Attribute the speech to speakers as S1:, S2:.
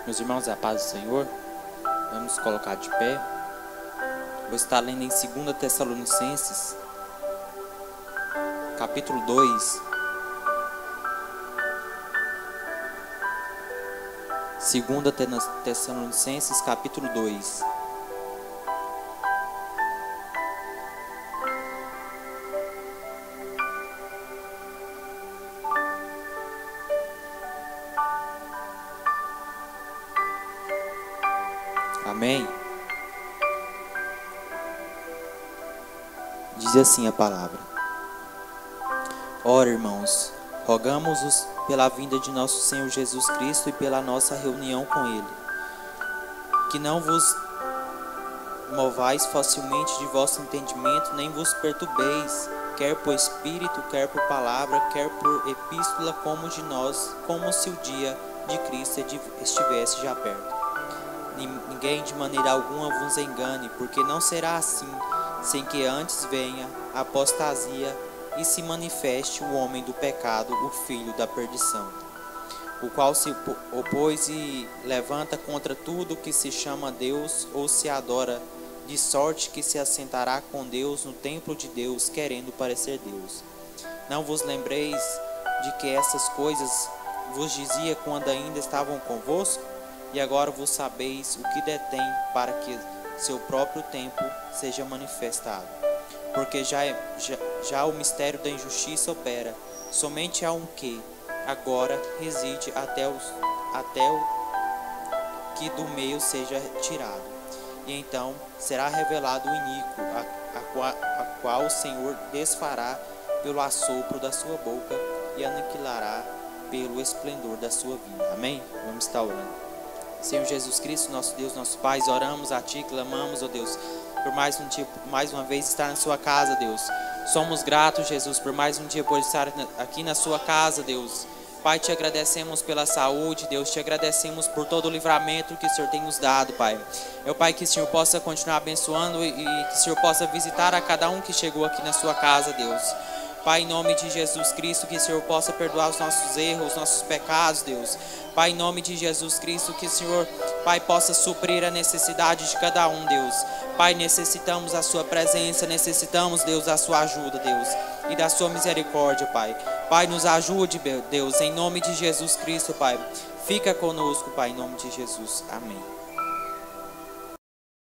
S1: Meus irmãos, a paz do Senhor, vamos nos colocar de pé. Vou estar lendo em 2 Tessalonicenses, capítulo 2. 2 Tessalonicenses, capítulo 2. Amém? Diz assim a palavra: Ora, irmãos, rogamos-vos pela vinda de nosso Senhor Jesus Cristo e pela nossa reunião com Ele, que não vos movais facilmente de vosso entendimento, nem vos perturbeis, quer por espírito, quer por palavra, quer por epístola, como de nós, como se o dia de Cristo estivesse já perto. Ninguém de maneira alguma vos engane, porque não será assim, sem que antes venha a apostasia e se manifeste o homem do pecado, o filho da perdição, o qual se opôs e levanta contra tudo que se chama Deus ou se adora, de sorte que se assentará com Deus no templo de Deus, querendo parecer Deus. Não vos lembreis de que essas coisas vos dizia quando ainda estavam convosco? E agora vos sabeis o que detém, para que seu próprio tempo seja manifestado. Porque já o mistério da injustiça opera, somente há um que agora reside até o que do meio seja tirado. E então será revelado o iníquo, a qual o Senhor desfará pelo assopro da sua boca e aniquilará pelo esplendor da sua vinda. Amém? Vamos estar orando. Senhor Jesus Cristo, nosso Deus, nosso Pai, oramos a Ti, clamamos, ó Deus, por mais um dia, mais uma vez estar na Sua casa, Deus. Somos gratos, Jesus, por mais um dia por estar aqui na Sua casa, Deus. Pai, Te agradecemos pela saúde, Deus, Te agradecemos por todo o livramento que o Senhor tem nos dado, Pai. Meu Pai, que o Senhor possa continuar abençoando e que o Senhor possa visitar a cada um que chegou aqui na Sua casa, Deus. Pai, em nome de Jesus Cristo, que o Senhor possa perdoar os nossos erros, os nossos pecados, Deus. Pai, em nome de Jesus Cristo, que o Senhor, Pai, possa suprir a necessidade de cada um, Deus. Pai, necessitamos da Sua presença, necessitamos, Deus, da Sua ajuda, Deus, e da Sua misericórdia, Pai. Pai, nos ajude, Deus, em nome de Jesus Cristo, Pai. Fica conosco, Pai, em nome de Jesus. Amém.